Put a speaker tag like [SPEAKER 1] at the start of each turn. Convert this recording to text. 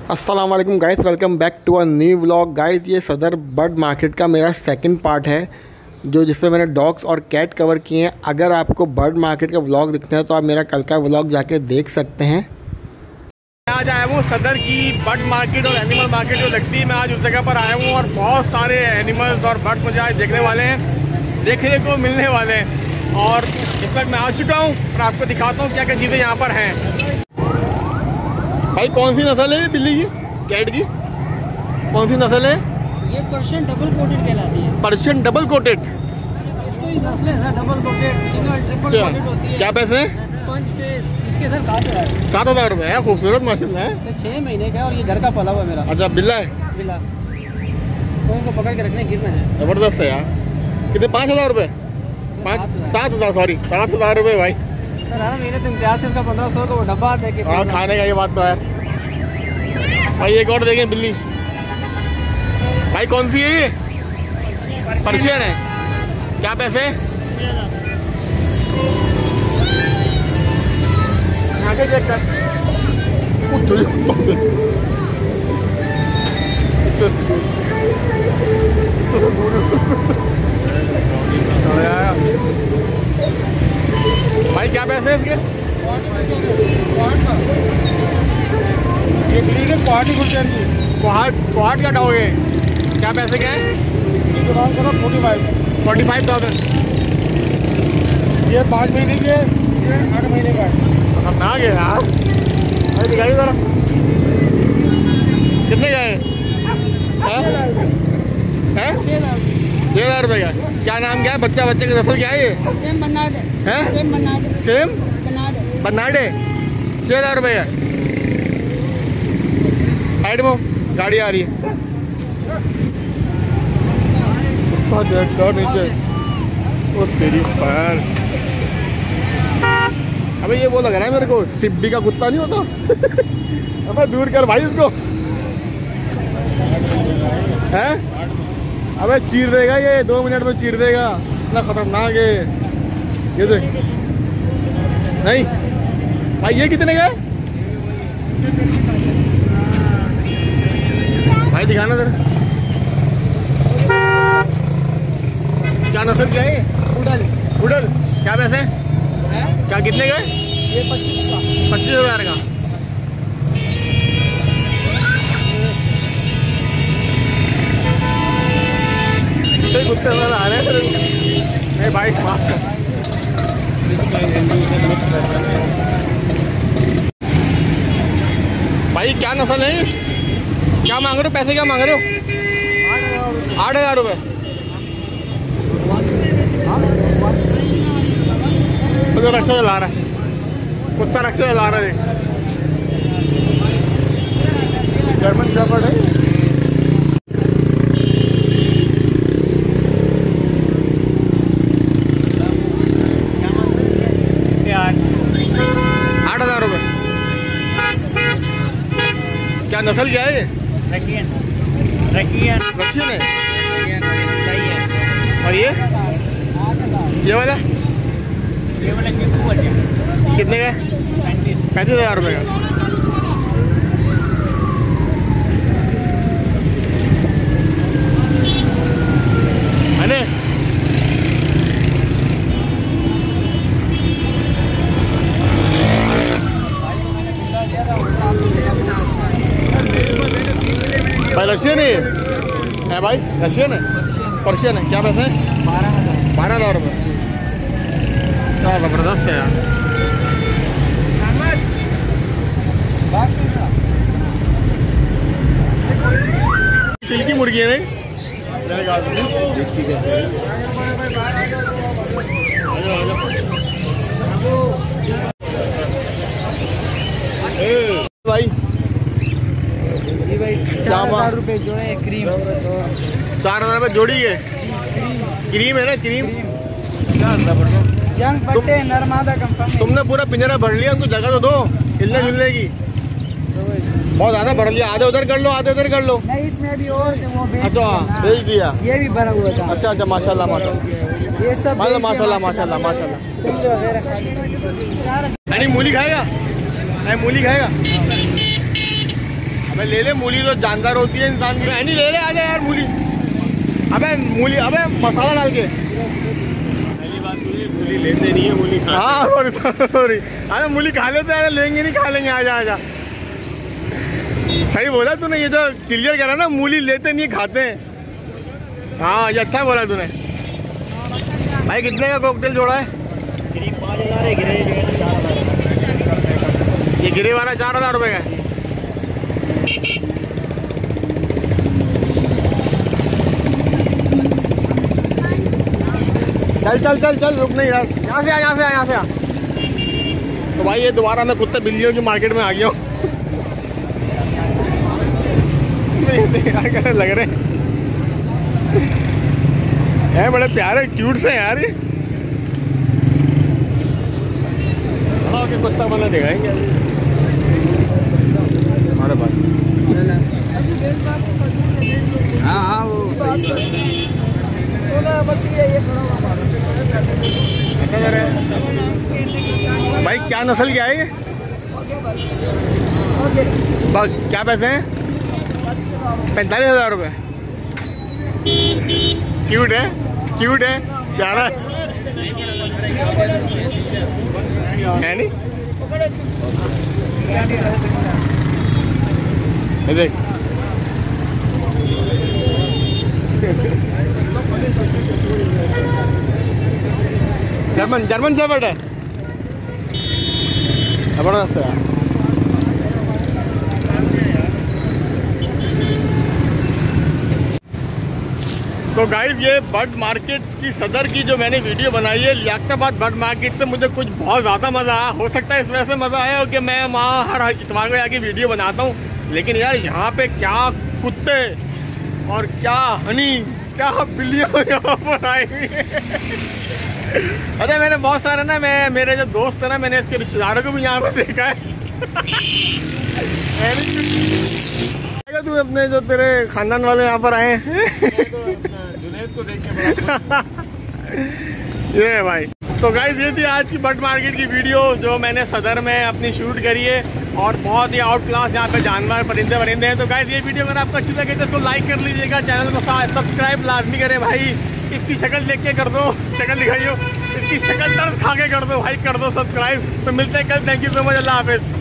[SPEAKER 1] अस्सलाम वालेकुम guys, welcome back to a new vlog. Guys ये सदर बर्ड मार्केट का मेरा सेकंड पार्ट है जिसमें मैंने डॉग्स और कैट कवर किए हैं। अगर आपको बर्ड मार्केट का व्लॉग दिखता है तो आप मेरा कल का व्लॉग जाके देख सकते हैं। आज आया हूँ सदर की बर्ड मार्केट और एनिमल मार्केट जो लगती है, मैं आज उस जगह पर आया हूँ और बहुत सारे एनिमल्स और बर्ड मुझे आज देखने वाले हैं, देखने को मिलने वाले हैं। और इस वक्त मैं आ चुका हूँ और आपको दिखाता हूँ क्या क्या चीज़ें यहाँ पर हैं। भाई कौन सी नस्ल है बिल्ली की, कैट की? कौन सी नस्ल है
[SPEAKER 2] ये? पर्शियन डबल कोटेड कहलाती है।
[SPEAKER 1] पर्शियन डबल कोटेड,
[SPEAKER 2] इसको ही नस्लें sir, double coated, single, triple coated होती है।
[SPEAKER 1] क्या पैसे हैं?
[SPEAKER 2] पंच फेस इसके सर 7,000।
[SPEAKER 1] 7,000 रुपये है। खूबसूरत माशाल्लाह है।
[SPEAKER 2] 6 महीने का और ये घर का पला हुआ मेरा।
[SPEAKER 1] अच्छा, बिल्ला है?
[SPEAKER 2] बिल्ला तो इनको पकड़ के रखने गिर ना जाए।
[SPEAKER 1] जबरदस्त है यार। कितने? 5,000 रुपये? 7,000 सॉरी 7,000 रुपये भाई।
[SPEAKER 2] सर हर महीने तुम प्याज से इसका 1500 का वो डब्बा आता है।
[SPEAKER 1] हाँ, खाने का ये बात तो है भाई। एक और देखें बिल्ली भाई, कौन सी है ये? पर्शियन है। क्या पैसे? आगे चेक कर। भाई क्या पैसे इसके? ये बिल्ली के कोहाट का डालोगे? क्या पैसे क्या है? 45,000।
[SPEAKER 2] ये 5 महीने के, 8 महीने का है।
[SPEAKER 1] खतरनाक है यार। अरे दिखाइए जरा, कितने का है? 6,000 रुपये का। क्या नाम क्या है? बच्चे की नस्ल क्या है ये?
[SPEAKER 2] सेम बनाडे
[SPEAKER 1] है? सेम बनाडे। 6,000 रुपये का। साइड में गाड़ी आ रही है, नीचे। ओ तेरी खैर। अबे ये वो लग रहा है मेरे को, सिब्बी का कुत्ता नहीं होता? अबे दूर कर भाई उसको। हैं? अबे चीर देगा ये, 2 मिनट में चीर देगा। इतना खतरनाक है ये। देख नहीं भाई, ये कितने का है भाई? दिखाना जरा। क्या नस्ल क्या है? उडल। क्या पैसे? क्या कितने का?
[SPEAKER 2] ये
[SPEAKER 1] 25,000 का। कुत्ते आ रहे हैं भाई। भाई क्या नस्ल है? क्या मांग रहे हो? पैसे क्या मांग रहे हो? 8,000 रुपये। तो रक्षा चला रहा है कुत्ता, रक्षा चला रहा है। जर्मन शेफर्ड है। क्या नस्ल क्या है ये? रशियन है। और ये वाला कितने का? 35,000 रुपये का। अरे भाई रशियन है भाई, रशियन है, पर्शियन है। क्या पैसे? 12,000 रुपये। क्या जबरदस्त है यार। सिल्की मुर्गी है नहीं? भाई
[SPEAKER 2] 4,000 रुपये जोड़े। क्रीम
[SPEAKER 1] 4,000 रुपये जोड़ी है। क्रीम है ना? क्रीम
[SPEAKER 2] यंग बट्टे नरमादा कंपनी।
[SPEAKER 1] तुमने पूरा पिंजरा भर लिया, उनको जगह तो दो हिलने जुलने की। बहुत ज्यादा भर लिया। आधे उधर कर लो, आधे उधर कर लो।
[SPEAKER 2] नहीं, इसमें भी और वो
[SPEAKER 1] अच्छा भेज दिया।
[SPEAKER 2] ये भी भरा हुआ था।
[SPEAKER 1] अच्छा माशाल्लाह माशाल्लाह।
[SPEAKER 2] ये सब
[SPEAKER 1] माशाल्लाह माशाल्लाह माशाल्लाह। मूली खाएगा? मूली खाएगा? अबे ले ले मूली, तो जानदार होती है इंसान की। नहीं ले ले, आजा यार मूली। अबे मूली, अबे मसाला डाल के।
[SPEAKER 3] पहली बात मूली लेते नहीं है, मूली खाते।
[SPEAKER 1] हाँ सॉरी। अरे मूली खा लेते हैं, लेंगे नहीं, खा लेंगे। आजा आजा, सही बोला तूने। ये जो क्लियर करा ना, मूली लेते नहीं खाते हैं। हाँ ये अच्छा बोला तूने। भाई कितने का कॉकटेल जोड़ा है?
[SPEAKER 3] करीब 5,000 है, गिरे 4,000।
[SPEAKER 1] ये गिरे वाला 4,000 रुपये का। चल चल चल चल, रुक नहीं यार, यहाँ से आ, यहाँ से आ, यहाँ से आ। तो भाई ये दोबारा मैं कुत्ते बिल्लियों की मार्केट में आ गया हूँ। लग रहे हैं बड़े प्यारे क्यूट से यार ये।
[SPEAKER 3] हाँ के कुत्ता बना दिखाएंगे
[SPEAKER 1] हमारे पास।
[SPEAKER 3] हाँ हाँ वो
[SPEAKER 1] भाई क्या नस्ल क्या है ये? क्या पैसे हैं? 45,000 रुपये। क्यूट है, क्यूट है, प्यारा है नहीं? ये देख जर्मन शेफर्ड है, जबरदस्त है। तो गाइस ये बर्ड मार्केट की सदर की जो मैंने वीडियो बनाई है, लियाकताबाद बर्ड मार्केट से मुझे कुछ बहुत ज़्यादा मज़ा आया। हो सकता है इस वजह से मज़ा आया हो कि मैं वहाँ हर इतवार को आके वीडियो बनाता हूँ। लेकिन यार यहाँ पे क्या कुत्ते और क्या हनी, क्या बिल्लियाँ यहाँ पर आई हुई है। अरे मैंने बहुत सारे ना, मेरे जो दोस्त है ना, मैंने इसके रिश्तेदारों को भी यहाँ पे देखा है। तू अपने जो तेरे खानदान वाले यहाँ पर आए हैं
[SPEAKER 3] को देख के बड़ा
[SPEAKER 1] ये भाई। तो गाइस ये थी आज की बर्ड मार्केट की वीडियो जो मैंने सदर में अपनी शूट करी है। और बहुत ही आउट क्लास यहाँ पे जानवर परिंदे वरिंदे हैं। तो गाइस ये वीडियो अगर आपको अच्छी लगे तो इसको लाइक कर लीजिएगा, चैनल को सब्सक्राइब लाजमी करें भाई। इसकी शक्ल देख के कर दो, शक्ल दिखाइयो, इसकी शक्ल दर्द खा के कर दो भाई, कर दो सब्सक्राइब। तो मिलते हैं कल, थैंक यू सो मच, अल्लाह हाफिज।